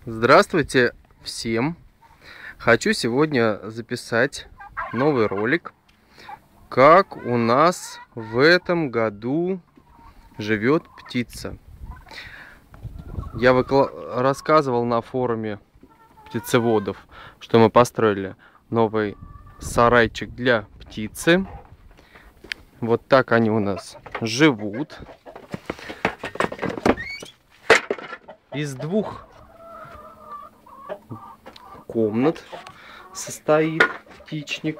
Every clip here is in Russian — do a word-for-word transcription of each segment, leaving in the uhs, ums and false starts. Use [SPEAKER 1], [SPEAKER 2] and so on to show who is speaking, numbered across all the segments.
[SPEAKER 1] Здравствуйте всем! Хочу сегодня записать новый ролик, как у нас в этом году живет птица. Я выкла... рассказывал на форуме птицеводов, что мы построили новый сарайчик для птицы. Вот так они у нас живут. Из двух комнат состоит птичник.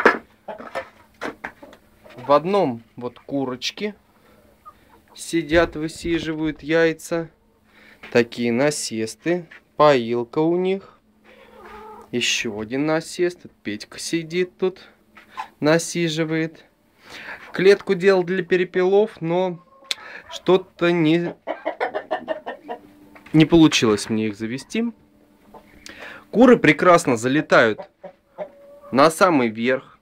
[SPEAKER 1] В одном вот курочки сидят, высиживают яйца. Такие насесты. Поилка у них. Еще один насест. Петька сидит тут, насиживает. Клетку делал для перепелов, но что-то не, не получилось мне их завести. Куры прекрасно залетают на самый верх.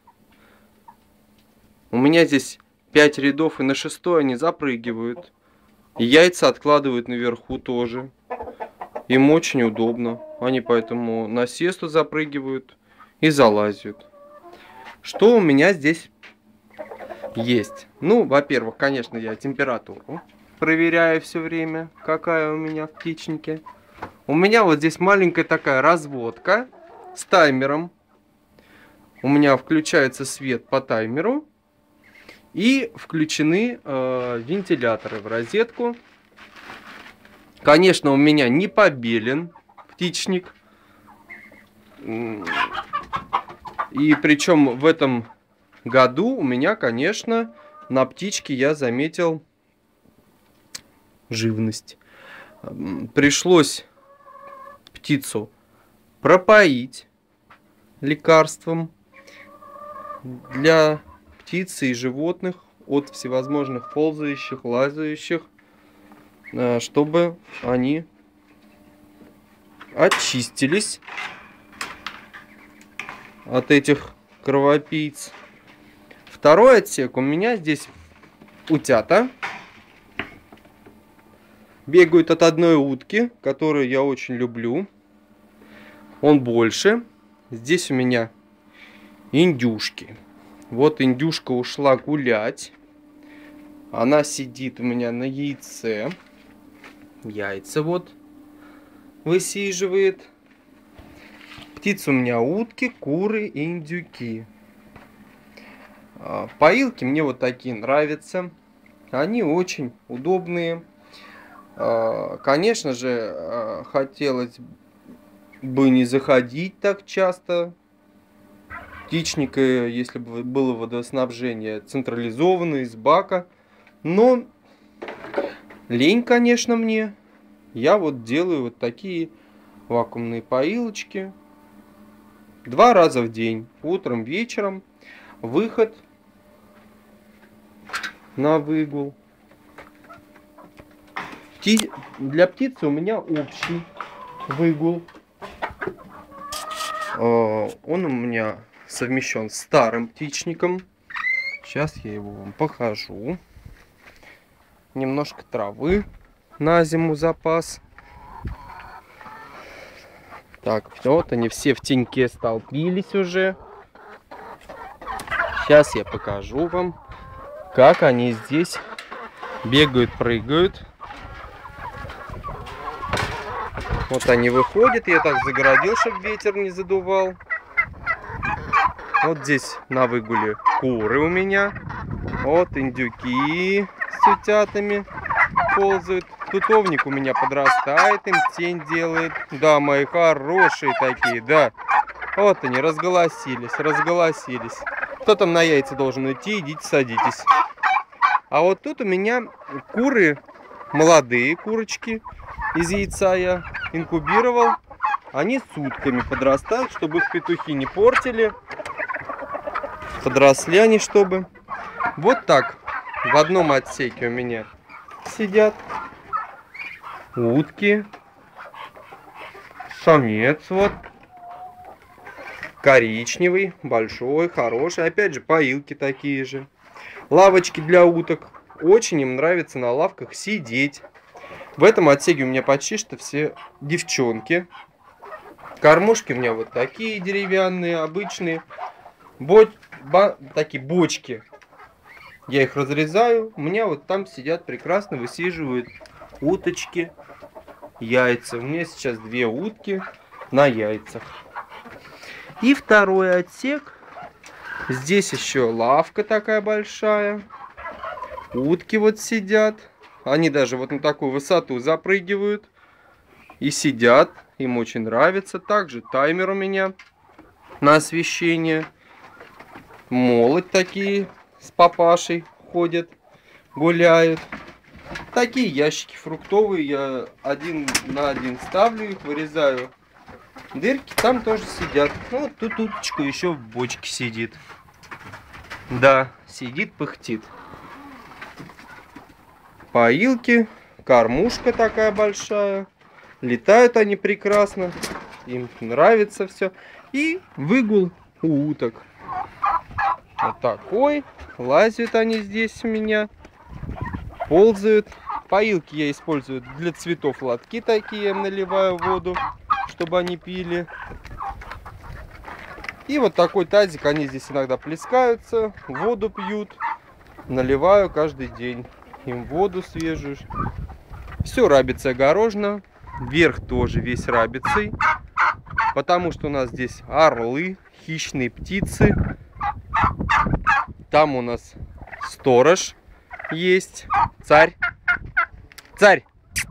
[SPEAKER 1] У меня здесь пять рядов, и на шестой они запрыгивают. И яйца откладывают наверху тоже. Им очень удобно. Они поэтому на насесту запрыгивают и залазят. Что у меня здесь есть? Ну, во-первых, конечно, я температуру проверяю все время, какая у меня в птичнике. У меня вот здесь маленькая такая разводка с таймером. У меня включается свет по таймеру. И включены э, вентиляторы в розетку. Конечно, у меня не побелен птичник. И причем в этом году у меня, конечно, на птичке я заметил живность. Пришлось птицу пропоить лекарством для птицы и животных от всевозможных ползающих, лазающих, чтобы они очистились от этих кровопийц. Второй отсек у меня здесь утята. Бегают от одной утки, которую я очень люблю. Он больше. Здесь у меня индюшки. Вот индюшка ушла гулять. Она сидит у меня на яйце. Яйца вот высиживает. Птицы у меня утки, куры и индюки. Поилки мне вот такие нравятся. Они очень удобные. Конечно же, хотелось бы не заходить так часто. Птичник, если бы было водоснабжение централизованное из бака. Но лень, конечно, мне. Я вот делаю вот такие вакуумные поилочки. Два раза в день. Утром, вечером. Выход на выгул. Пти... Для птицы у меня общий выгул. Он у меня совмещен с старым птичником. Сейчас я его вам покажу. Немножко травы на зиму запас. Так, вот они все в теньке столпились уже. Сейчас я покажу вам, как они здесь бегают, прыгают. Вот они выходят, я так загородил, чтобы ветер не задувал. Вот здесь на выгуле куры у меня. Вот индюки с утятами ползают. Тутовник у меня подрастает, им тень делает. Да, мои хорошие такие, да. Вот они, разголосились, разголосились. Кто там на яйца должен идти, идите, садитесь. А вот тут у меня куры, молодые курочки. Из яйца я инкубировал. Они сутками подрастают, чтобы их петухи не портили. Подросли они, чтобы. Вот так. В одном отсеке у меня сидят утки. Самец вот. Коричневый, большой, хороший. Опять же, поилки такие же. Лавочки для уток. Очень им нравится на лавках сидеть. В этом отсеке у меня почти что все девчонки. Кормушки у меня вот такие деревянные, обычные. Боч... Ба... Такие бочки. Я их разрезаю. У меня вот там сидят прекрасно, высиживают уточки, яйца. У меня сейчас две утки на яйцах. И второй отсек. Здесь еще лавка такая большая. Утки вот сидят. Они даже вот на такую высоту запрыгивают. И сидят. Им очень нравится. Также таймер у меня на освещение. Молодь такие с папашей ходят, гуляют. Такие ящики фруктовые. Я один на один ставлю их, вырезаю дырки. Там тоже сидят. Ну, вот тут уточка еще в бочке сидит. Да, сидит, пыхтит. Поилки, кормушка такая большая. Летают они прекрасно. Им нравится все. И выгул у уток. Вот такой. Лазят они здесь у меня. Ползают. Поилки я использую для цветов, лотки такие. Я наливаю воду, чтобы они пили. И вот такой тазик. Они здесь иногда плескаются, воду пьют. Наливаю каждый день им воду свежую. Все рабицей огорожено. Верх тоже весь рабицей. Потому что у нас здесь орлы, хищные птицы. Там у нас сторож есть. Царь. Царь.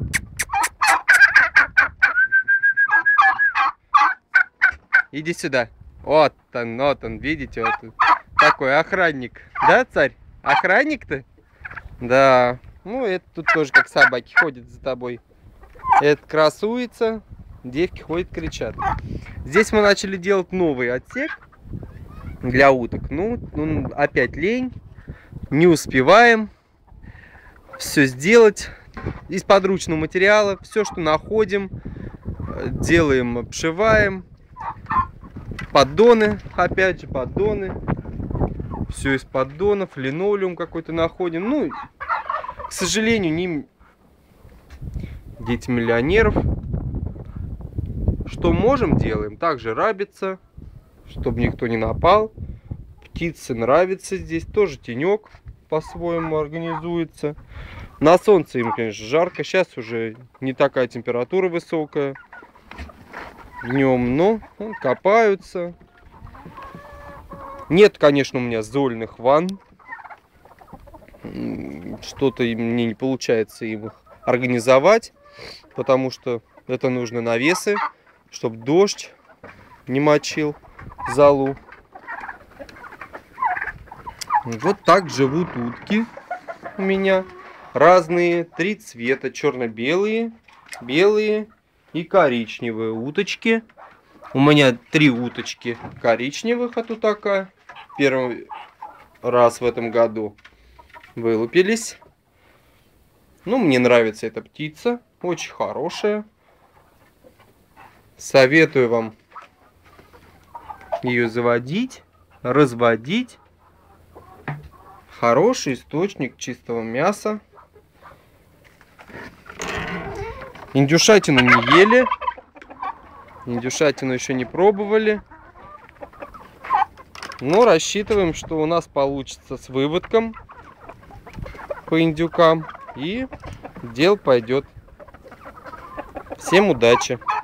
[SPEAKER 1] Иди сюда. Вот он, вот он, видите, вот он. Такой охранник. Да, царь? Охранник-то? Да. Ну, это тут тоже как собаки ходят за тобой. Это красуется. Девки ходят, кричат. Здесь мы начали делать новый отсек для уток. Ну, ну опять лень. Не успеваем все сделать. Из подручного материала. Все, что находим, делаем, обшиваем. Поддоны. Опять же, поддоны. Все из поддонов. Линолеум какой-то находим. Ну, к сожалению, не дети миллионеров. Что можем, делаем. Также рабица, чтобы никто не напал. Птице нравится здесь. Тоже тенек по-своему организуется. На солнце им, конечно, жарко. Сейчас уже не такая температура высокая. Днем, но ну, копаются. Нет, конечно, у меня зольных ванн. Что-то мне не получается им их организовать. Потому что это нужно навесы, чтобы дождь не мочил залу. Вот так живут утки у меня. Разные, три цвета. Черно-белые, белые и коричневые уточки. У меня три уточки коричневых, а тут такая. Первый раз в этом году вылупились. Ну, мне нравится эта птица. Очень хорошая. Советую вам ее заводить, разводить. Хороший источник чистого мяса. Индюшатину не ели. Индюшатину еще не пробовали. Но рассчитываем, что у нас получится с выводком по индюкам. И дело пойдет. Всем удачи!